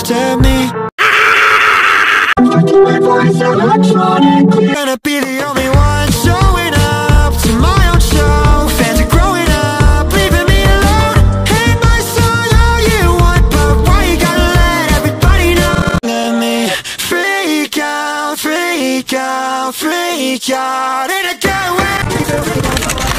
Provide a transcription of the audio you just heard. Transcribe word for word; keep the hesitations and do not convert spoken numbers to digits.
after me. Gonna be the only one showing up to my own show. Fans are growing up, leaving me alone. Hate my song all you want, but why you gotta let everybody know? Let me freak out, freak out, freak out in a good way.